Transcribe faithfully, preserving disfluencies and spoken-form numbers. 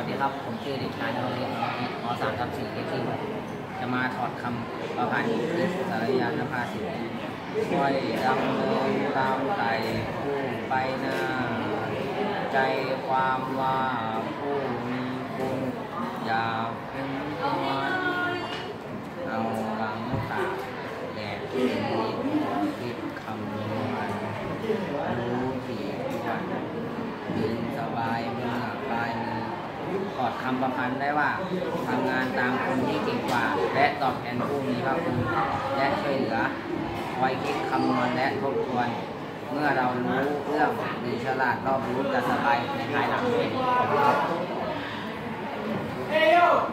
วัสดีครับผมชื่อเด็กชายนฤมลมสามทับสี่เลขที่หกจะมาถอดคำประพันธ์ที่สารยานภาษิตค่อยดำเนินตามไต่ผู้ไปหน้าใจความว่าผู้มีคุณอย่าเป็นตัวเอาหลังตาแดดคิดคิดคำนวณรู้ถี่วันยืนสบายเมื่อปลายมือถอดคำประพันธ์ได้ว่าทำงานตามคนที่เก่งกว่าและตอบแทนผู้มีพระคุณและช่วยเหลือคอยคิดคำนวณและทบทวนเมื่อเรารู้เรื่องหรือฉลาดรอบรู้จะสบายในภายหลังเองครับ